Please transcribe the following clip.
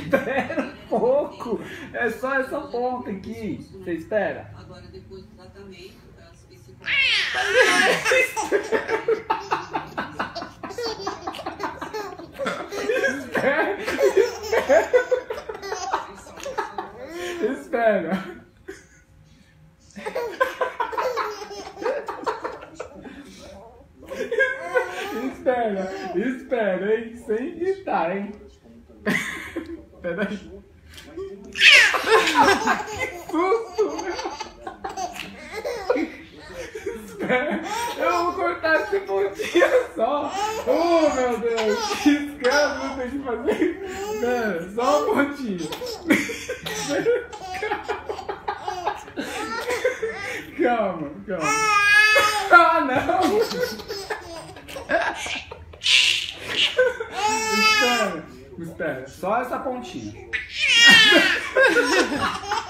Espera um pouco. É só essa ponta aqui. Você espera? Agora, depois do tratamento, elas ficam... Espera. Espera, hein? Sem gritar, hein? Peraí. Que susto, meu! Espera, eu vou cortar esse pontinho só. Oh, meu Deus, que escândalo eu tenho que fazer. Espera, só um pontinho. Calma. Ah, não! Espera, só essa pontinha.